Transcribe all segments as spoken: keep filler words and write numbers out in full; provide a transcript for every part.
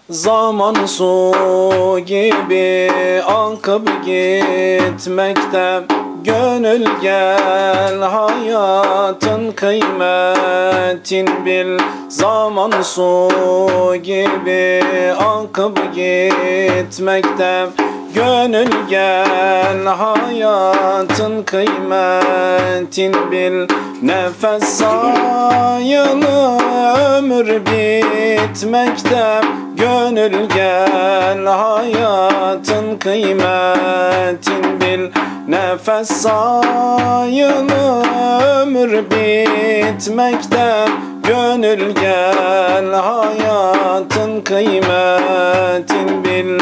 Zaman su gibi akıp gitmekte. Gönül gel hayatın kıymetin bil. Zaman su gibi akıp gitmekte. Gönül gel hayatın kıymetin bil. Nefes sayılı ömür bitmekte. Gönül gel hayatın kıymetin bil. Nefes sayılı ömür bitmekte. Gönül gel hayatın kıymetin bil.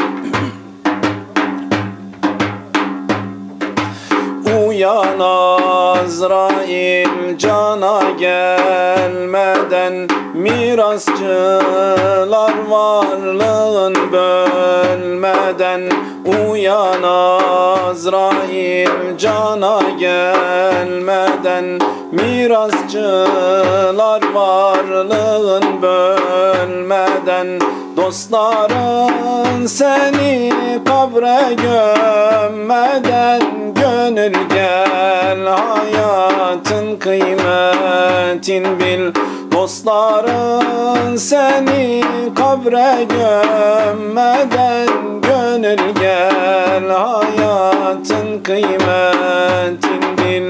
Uyan Azrail cana gelmeden. Mirasçılar varlığın bölmeden. Uyan Azrail cana gelmeden. Mirasçılar varlığın bölmeden. Dostların seni kabre gömmeden. Gönül gel hayatın kıymetin bil. Dostların seni kabre gömmeden. Gönül gel hayatın kıymetin bil.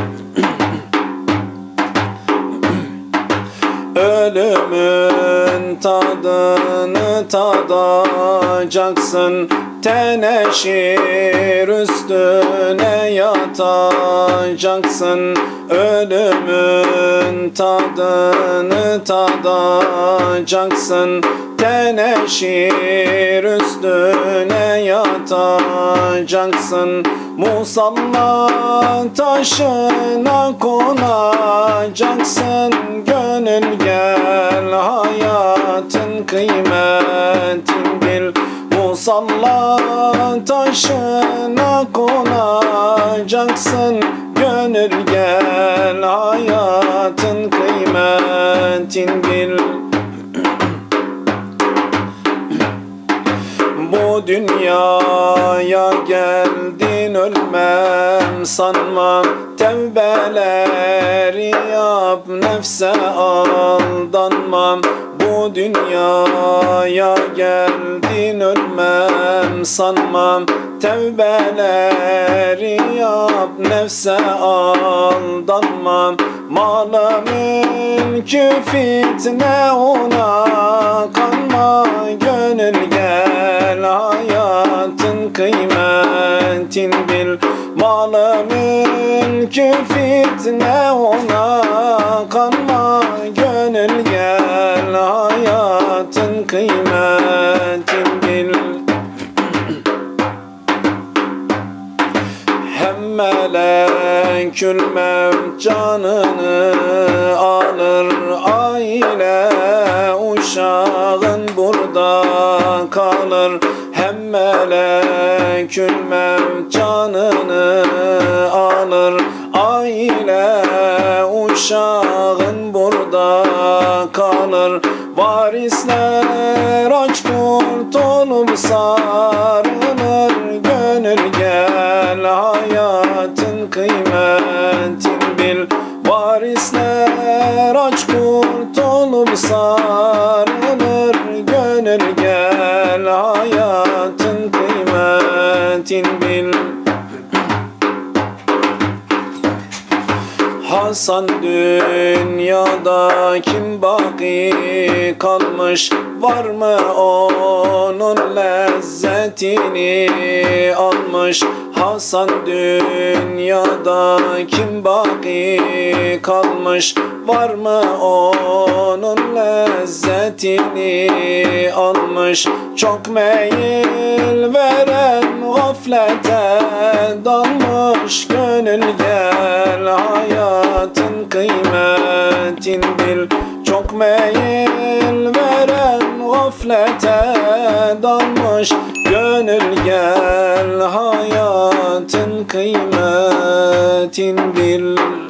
Ölümün tadını tadacaksın. Teneşir üstüne yatacaksın. Ölümün tadını tadacaksın. Teneşir üstüne yatacaksın. Musalla taşına konacaksın. Gönül gel hayatın kıymetin bil. Musalla taşına konacaksın. Gönül gel hayatın kıymetin bil. Bu dünyaya geldin ölmem sanma. Tevbeleri yap nefse aldanma. Bu dünyaya geldin ölmem sanma. Tevbeleri yap nefse aldanma. Malı mülkü fitne ona kanma. Gönül gel hayatın kıymetin bil. Malı mülkü fitne ona kanma. Gönül gel hayatın kıymetin bil. Hem melekül mevt canını alır. Aile uşağın burada kalır. Hem melekül mevt canını alır. Aile uşağın burada kalır. Varisler aç kurtulup sarılır. Gönül gel hayatın kıymetin bil. Varisler aç kurtulup sarılır. Gönül gel hayatın kıymetin bil. Hasan dünyada kim baki kalmış? Var mı onun lezzetini almış? Hasan dünyada kim baki kalmış? Var mı onun lezzetini almış? Çok meyil veren gaflete dalmış. Gönül gel hayatın kıymetin bil. Çok meyil veren gaflete dalmış. Gönül gel hayatın kıymetin bil.